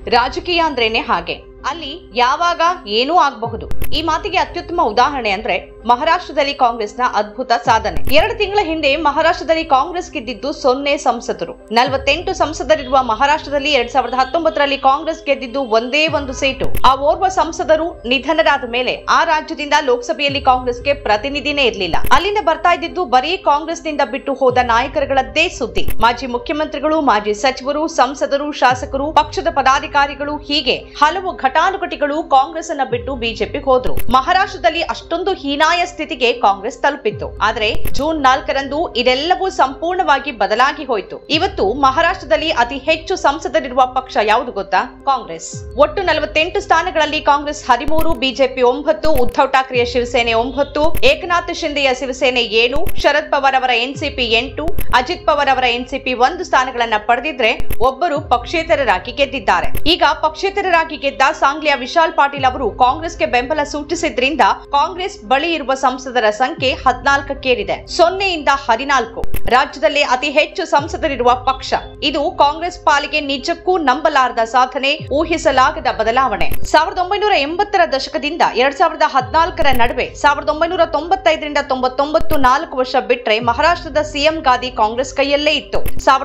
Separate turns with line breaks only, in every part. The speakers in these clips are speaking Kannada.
ರಾಜಕೀಯ ಅಂದ್ರೇನೆ ಹಾಗೆ. ಅಲ್ಲಿ ಯಾವಾಗ ಏನೂ ಆಗಬಹುದು. ಈ ಮಾತಿಗೆ ಅತ್ಯುತ್ತಮ ಉದಾಹರಣೆ ಅಂದ್ರೆ ಮಹಾರಾಷ್ಟ್ರದಲ್ಲಿ ಕಾಂಗ್ರೆಸ್ನ ಅದ್ಭುತ ಸಾಧನೆ. 2 ತಿಂಗಳ ಹಿಂದೆ ಮಹಾರಾಷ್ಟ್ರದಲ್ಲಿ ಕಾಂಗ್ರೆಸ್ ಗೆದ್ದಿದ್ದು 0 ಸಂಸದರು. 48 ಸಂಸದರಿರುವ ಮಹಾರಾಷ್ಟ್ರದಲ್ಲಿ 2019ರಲ್ಲಿ ಕಾಂಗ್ರೆಸ್ ಗೆದ್ದಿದ್ದು ಒಂದೇ ಒಂದು ಸೀಟು. ಆ ಓರ್ವ ಸಂಸದರು ನಿಧನರಾದ ಮೇಲೆ ಆ ರಾಜ್ಯದಿಂದ ಲೋಕಸಭೆಯಲ್ಲಿ ಕಾಂಗ್ರೆಸ್ಗೆ ಪ್ರತಿನಿಧಿನೇ ಇರಲಿಲ್ಲ. ಅಲ್ಲಿಂದ ಬರ್ತಾ ಇದ್ದಿದ್ದು ಬರೀ ಕಾಂಗ್ರೆಸ್ನಿಂದ ಬಿಟ್ಟು ಹೋದ ನಾಯಕರುಗಳದ್ದೇ ಸುದ್ದಿ. ಮಾಜಿ ಮುಖ್ಯಮಂತ್ರಿಗಳು, ಮಾಜಿ ಸಚಿವರು, ಸಂಸದರು, ಶಾಸಕರು, ಪಕ್ಷದ ಪದಾಧಿಕಾರಿಗಳು ಹೀಗೆ ಹಲವು ಘಟಾನುಘಟಿಗಳು ಕಾಂಗ್ರೆಸ್ ಅನ್ನ ಬಿಟ್ಟು ಬಿಜೆಪಿ ಹೋದ್ರು. ಮಹಾರಾಷ್ಟ್ರದಲ್ಲಿ ಅಷ್ಟೊಂದು ಹೀನಾಯ ಸ್ಥಿತಿಗೆ ಕಾಂಗ್ರೆಸ್ ತಲುಪಿತ್ತು. ಆದ್ರೆ ಜೂನ್ 4ರಂದು ಇದೆಲ್ಲವೂ ಸಂಪೂರ್ಣವಾಗಿ ಬದಲಾಗಿ ಹೋಯಿತು. ಇವತ್ತು ಮಹಾರಾಷ್ಟ್ರದಲ್ಲಿ ಅತಿ ಹೆಚ್ಚು ಸಂಸದರಿರುವ ಪಕ್ಷ ಯಾವುದು ಗೊತ್ತಾ? ಕಾಂಗ್ರೆಸ್. ಒಟ್ಟು 48 ಸ್ಥಾನಗಳಲ್ಲಿ ಕಾಂಗ್ರೆಸ್ 13, ಬಿಜೆಪಿ 9, ಉದ್ಧವ್ ಠಾಕ್ರೆಯ ಶಿವಸೇನೆ 9, ಏಕನಾಥ್ ಶಿಂದೆಯ ಶಿವಸೇನೆ 7, ಶರದ್ ಪವಾರ್ ಅವರ ಎನ್ಸಿಪಿ 8, ಅಜಿತ್ ಪವಾರ್ ಅವರ ಎನ್ಸಿಪಿ 1 ಸ್ಥಾನಗಳನ್ನ ಪಡೆದಿದ್ರೆ ಒಬ್ಬರು ಪಕ್ಷೇತರರಾಗಿ ಗೆದ್ದಿದ್ದಾರೆ. ಈಗ ಪಕ್ಷೇತರರಾಗಿ ಗೆದ್ದ ಸಾಂಗ್ಲಿಯ ವಿಶಾಲ್ ಪಾಟೀಲ್ ಅವರು ಕಾಂಗ್ರೆಸ್ಗೆ ಬೆಂಬಲ ಸೂಚಿಸಿದ್ರಿಂದ ಕಾಂಗ್ರೆಸ್ ಬಳಿ ಇರುವ ಸಂಸದರ ಸಂಖ್ಯೆ 14ಕ್ಕೇರಿದೆ. 0ಯಿಂದ 14. ರಾಜ್ಯದಲ್ಲೇ ಅತಿ ಹೆಚ್ಚು ಸಂಸದರಿರುವ ಪಕ್ಷ. ಇದು ಕಾಂಗ್ರೆಸ್ ಪಾಲಿಗೆ ನಿಜಕ್ಕೂ ನಂಬಲಾರದ ಸಾಧನೆ, ಊಹಿಸಲಾಗದ ಬದಲಾವಣೆ. 1980ರ ದಶಕದಿಂದ 2014ರ ನಡುವೆ 1995ರಿಂದ 99 4 ವರ್ಷ ಬಿಟ್ರೆ ಮಹಾರಾಷ್ಟ್ರದ ಸಿಎಂ ಗಾದಿ ಕಾಂಗ್ರೆಸ್ ಕೈಯಲ್ಲೇ ಇತ್ತು.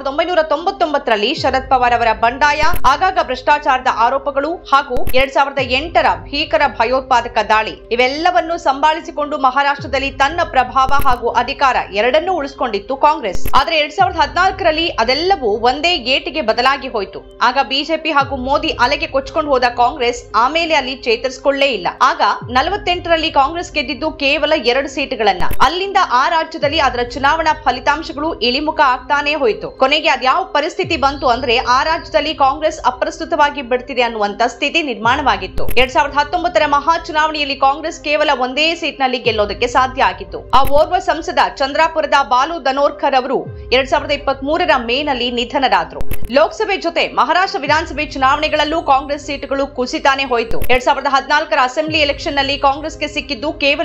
1999ರಲ್ಲಿ ಶರದ್ ಪವಾರ್ ಅವರ ಬಂಡಾಯ, ಆಗಾಗ ಭ್ರಷ್ಟಾಚಾರದ ಆರೋಪಗಳು ಹಾಗೂ 2008ರ ಭೀಕರ ಭಯೋತ್ಪಾದಕ ದಾಳಿ ಇವೆಲ್ಲವನ್ನು ಸಂಭಾಳಿಸಿಕೊಂಡು ಮಹಾರಾಷ್ಟ್ರದಲ್ಲಿ ತನ್ನ ಪ್ರಭಾವ ಹಾಗೂ ಅಧಿಕಾರ ಎರಡನ್ನೂ ಉಳಿಸಿಕೊಂಡಿತ್ತು ಕಾಂಗ್ರೆಸ್. ಆದರೆ 2014ರಲ್ಲಿ ಅದೆಲ್ಲವೂ ಒಂದೇ ಏಟಿಗೆ ಬದಲಾಗಿ ಹೋಯಿತು. ಆಗ ಬಿಜೆಪಿ ಹಾಗೂ ಮೋದಿ ಅಲೆಗೆ ಕೊಚ್ಚಿಕೊಂಡು ಹೋದ ಕಾಂಗ್ರೆಸ್ ಆಮೇಲೆ ಅಲ್ಲಿ ಚೇತರಿಸಿಕೊಳ್ಳೇ ಇಲ್ಲ. ಆಗ 48ರಲ್ಲಿ ಕಾಂಗ್ರೆಸ್ ಗೆದ್ದಿದ್ದು ಕೇವಲ 2 ಸೀಟುಗಳನ್ನ. ಅಲ್ಲಿಂದ ಆ ರಾಜ್ಯದಲ್ಲಿ ಅದರ ಚುನಾವಣಾ ಫಲಿತಾಂಶಗಳು ಇಳಿಮುಖ ಆಗ್ತಾನೆ ಹೋಯಿತು. ಕೊನೆಗೆ ಅದ್ಯಾವ ಪರಿಸ್ಥಿತಿ ಬಂತು ಅಂದ್ರೆ ಆ ರಾಜ್ಯದಲ್ಲಿ ಕಾಂಗ್ರೆಸ್ ಅಪ್ರಸ್ತುತವಾಗಿ ಬಿಡ್ತಿದೆ ಅನ್ನುವಂತ ಸ್ಥಿತಿ ನಿರ್ಮಾಣವಾಗಿತ್ತು. 2019ರ ಮಹಾ ಚುನಾವಣೆಯಲ್ಲಿ ಕಾಂಗ್ರೆಸ್ ಕೇವಲ ಒಂದೇ ಸೀಟ್ನಲ್ಲಿ ಗೆಲ್ಲೋದಕ್ಕೆ ಸಾಧ್ಯ ಆಗಿತ್ತು. ಆ ಓರ್ವ ಸಂಸದ ಚಂದ್ರಾಪುರದ ಬಾಲು ದನೋರ್ಕರ್ ಅವರು 2023ರ ಮೇನಲ್ಲಿ ನಿಧನರಾದ್ರು. ಲೋಕಸಭೆ ಜೊತೆ ಮಹಾರಾಷ್ಟ್ರ ವಿಧಾನಸಭೆ ಚುನಾವಣೆಗಳಲ್ಲೂ ಕಾಂಗ್ರೆಸ್ ಸೀಟುಗಳು ಕುಸಿತಾನೆ ಹೋಯಿತು. 2014ರ ಅಸೆಂಬ್ಲಿ ಎಲೆಕ್ಷನ್ ನಲ್ಲಿ ಕಾಂಗ್ರೆಸ್ಗೆ ಸಿಕ್ಕಿದ್ದು ಕೇವಲ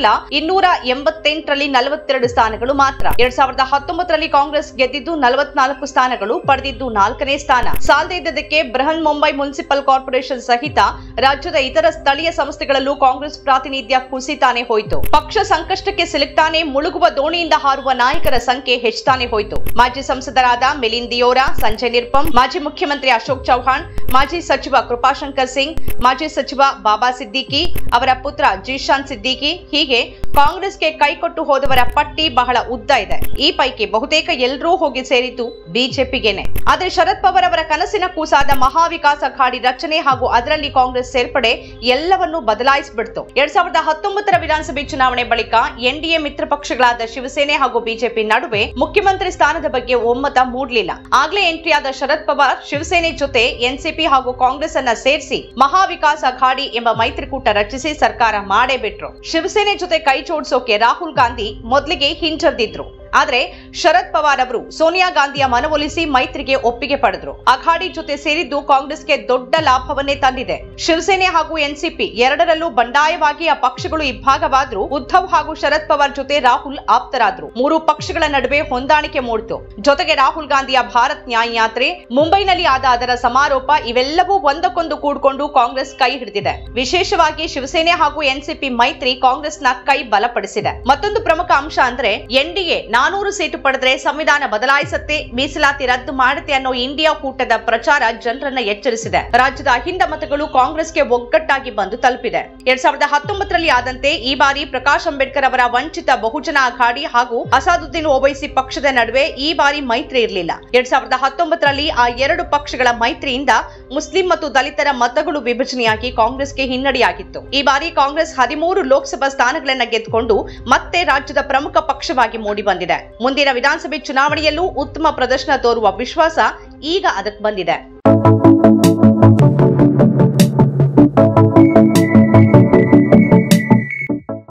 288ರಲ್ಲಿ 42 ಸ್ಥಾನಗಳು ಮಾತ್ರ. 2019ರಲ್ಲಿ ಕಾಂಗ್ರೆಸ್ ಗೆದ್ದಿದ್ದು 44 ಸ್ಥಾನಗಳು, ಪಡೆದಿದ್ದು 4ನೇ ಸ್ಥಾನ. ಸಾಲದೇ ಇದ್ದದಕ್ಕೆ ಬೃಹನ್ ಮುಂಬೈ ಮುನ್ಸಿಪಲ್ ಕಾರ್ಪೊರೇಷನ್ ಸಹಿತ ರಾಜ್ಯದ ಇತರ ಸ್ಥಳೀಯ ಸಂಸ್ಥೆಗಳಲ್ಲೂ ಕಾಂಗ್ರೆಸ್ ಪ್ರಾತಿನಿಧ್ಯ ಕುಸಿತಾನೆ ಹೋಯಿತು. ಪಕ್ಷ ಸಂಕಷ್ಟಕ್ಕೆ ಸಿಲುಕ್ತಾನೆ ಮುಳುಗುವ ದೋಣಿಯಿಂದ ಹಾರುವ ನಾಯಕರ ಸಂಖ್ಯೆ ಹೆಚ್ಚಾನೆ ಹೋಯಿತು. ಮಾಜಿ ಸಂಸದರಾದ ಮಿಲಿಂದ್ ದಿಯೋರಾ, ಸಂಜಯ್ ನಿರುಪಮ್, ಮಾಜಿ ಮುಖ್ಯಮಂತ್ರಿ ಅಶೋಕ್ ಚೌಹಾಣ್, ಮಾಜಿ ಸಚಿವ ಕೃಪಾಶಂಕರ್ ಸಿಂಗ್, ಮಾಜಿ ಸಚಿವ ಬಾಬಾ ಸಿದ್ದಿಕಿ, ಅವರ ಪುತ್ರ ಜೀಶಾನ್ ಸಿದ್ದಿಕಿ ಹೀಗೆ ಕಾಂಗ್ರೆಸ್ಗೆ ಕೈಕೊಟ್ಟು ಹೋದವರ ಪಟ್ಟಿ ಬಹಳ ಉದ್ದ ಇದೆ. ಈ ಪೈಕಿ ಬಹುತೇಕ ಎಲ್ಲರೂ ಹೋಗಿ ಸೇರಿದ್ದು ಬಿಜೆಪಿಗೆನೆ. ಆದರೆ ಶರದ್ ಪವಾರ್ ಅವರ ಕನಸಿನ ಕೂಸಾದ ಮಹಾವಿಕಾಸ್ ಅಘಾಡಿ ರಚನೆ ಹಾಗೂ ಅದರಲ್ಲಿ ಕಾಂಗ್ರೆಸ್ ಸೇರ್ಪಡೆ ಎಲ್ಲವನ್ನೂ ಬದಲಾಯಿಸಿಬಿಡ್ತು. 2019ರ ವಿಧಾನಸಭೆ ಚುನಾವಣೆ ಬಳಿಕ ಎನ್ಡಿಎ ಮಿತ್ರ ಪಕ್ಷಗಳಾದ ಶಿವಸೇನೆ ಹಾಗೂ ಬಿಜೆಪಿ ನಡುವೆ ಮುಖ್ಯಮಂತ್ರಿ ಸ್ಥಾನದ ಬಗ್ಗೆ ಒಮ್ಮತ ಮೂಡಲಿಲ್ಲ. ಆಗ್ಲೇ ಎಂಟ್ರಿಯಾದ ಶರದ್ ಪವಾರ್ ಶಿವಸೇನೆ ಜೊತೆ ಎನ್ಸಿಪಿ ಹಾಗೂ ಕಾಂಗ್ರೆಸ್ ಅನ್ನ ಸೇರಿಸಿ ಮಹಾವಿಕಾಸ್ ಅಘಾಡಿ ಎಂಬ ಮೈತ್ರಿಕೂಟ ರಚಿಸಿ ಸರ್ಕಾರ ಮಾಡೇ ಬಿಟ್ರು. ಶಿವಸೇನೆ ಜೊತೆ ಕೈ ಜೋಡಿಸೋಕೆ ರಾಹುಲ್ ಗಾಂಧಿ ಮೊದಲಿಗೆ ಹಿಂಜರಿದಿದ್ರು. ಆದ್ರೆ ಶರದ್ ಪವಾರ್ ಅವರು ಸೋನಿಯಾ ಗಾಂಧಿಯ ಮನವೊಲಿಸಿ ಮೈತ್ರಿಗೆ ಒಪ್ಪಿಗೆ ಪಡೆದ್ರು. ಅಘಾಡಿ ಜೊತೆ ಸೇರಿದ್ದು ಕಾಂಗ್ರೆಸ್ಗೆ ದೊಡ್ಡ ಲಾಭವನ್ನೇ ತಂದಿದೆ. ಶಿವಸೇನೆ ಹಾಗೂ ಎನ್ಸಿಪಿ ಎರಡರಲ್ಲೂ ಬಂಡಾಯವಾಗಿ ಆ ಪಕ್ಷಗಳು ಇಬ್ಬಾಗವಾದ್ರು. ಉದ್ಧವ್ ಹಾಗೂ ಶರದ್ ಪವಾರ್ ಜೊತೆ ರಾಹುಲ್ ಆಪ್ತರಾದ್ರು. 3 ಪಕ್ಷಗಳ ನಡುವೆ ಹೊಂದಾಣಿಕೆ ಮೂಡಿತು. ಜೊತೆಗೆ ರಾಹುಲ್ ಗಾಂಧಿಯ ಭಾರತ್ ನ್ಯಾಯ ಯಾತ್ರೆ, ಮುಂಬೈನಲ್ಲಿ ಆದ ಅದರ ಸಮಾರೋಪ ಇವೆಲ್ಲವೂ ಒಂದಕ್ಕೊಂದು ಕೂಡಿಕೊಂಡು ಕಾಂಗ್ರೆಸ್ ಕೈ ಹಿಡಿದಿದೆ. ವಿಶೇಷವಾಗಿ ಶಿವಸೇನೆ ಹಾಗೂ ಎನ್ಸಿಪಿ ಮೈತ್ರಿ ಕಾಂಗ್ರೆಸ್ನ ಕೈ ಬಲಪಡಿಸಿದೆ. ಮತ್ತೊಂದು ಪ್ರಮುಖ ಅಂಶ ಅಂದ್ರೆ ಎನ್ಡಿಎ 400 ಸೀಟು ಪಡೆದ್ರೆ ಸಂವಿಧಾನ ಬದಲಾಯಿಸುತ್ತೆ, ಮೀಸಲಾತಿ ರದ್ದು ಮಾಡುತ್ತೆ ಅನ್ನೋ ಇಂಡಿಯಾ ಕೂಟದ ಪ್ರಚಾರ ಜನರನ್ನ ಎಚ್ಚರಿಸಿದೆ. ರಾಜ್ಯದ ಅಹಿಂದ ಮತಗಳು ಕಾಂಗ್ರೆಸ್ಗೆ ಒಗ್ಗಟ್ಟಾಗಿ ಬಂದು ತಲುಪಿದೆ. 2019ರಲ್ಲಿ ಆದಂತೆ ಈ ಬಾರಿ ಪ್ರಕಾಶ್ ಅಂಬೇಡ್ಕರ್ ಅವರ ವಂಚಿತ ಬಹುಜನ ಅಘಾಡಿ ಹಾಗೂ ಅಸಾದುದ್ದೀನ್ ಓವೈಸಿ ಪಕ್ಷದ ನಡುವೆ ಈ ಬಾರಿ ಮೈತ್ರಿ ಇರಲಿಲ್ಲ. 2019ರಲ್ಲಿ ಆ 2 ಪಕ್ಷಗಳ ಮೈತ್ರಿಯಿಂದ ಮುಸ್ಲಿಂ ಮತ್ತು ದಲಿತರ ಮತಗಳು ವಿಭಜನೆಯಾಗಿ ಕಾಂಗ್ರೆಸ್ಗೆ ಹಿನ್ನಡೆಯಾಗಿತ್ತು. ಈ ಬಾರಿ ಕಾಂಗ್ರೆಸ್ 13 ಲೋಕಸಭಾ ಸ್ಥಾನಗಳನ್ನ ಗೆದ್ದುಕೊಂಡು ಮತ್ತೆ ರಾಜ್ಯದ ಪ್ರಮುಖ ಪಕ್ಷವಾಗಿ ಮೂಡಿ ಬಂದಿದೆ. ಮುಂದಿನ ವಿಧಾನಸಭೆ ಚುನಾವಣೆಯಲ್ಲೂ ಉತ್ತಮ ಪ್ರದರ್ಶನ ತೋರುವ ವಿಶ್ವಾಸ ಈಗ ಅದಕ್ಕೆ ಬಂದಿದೆ.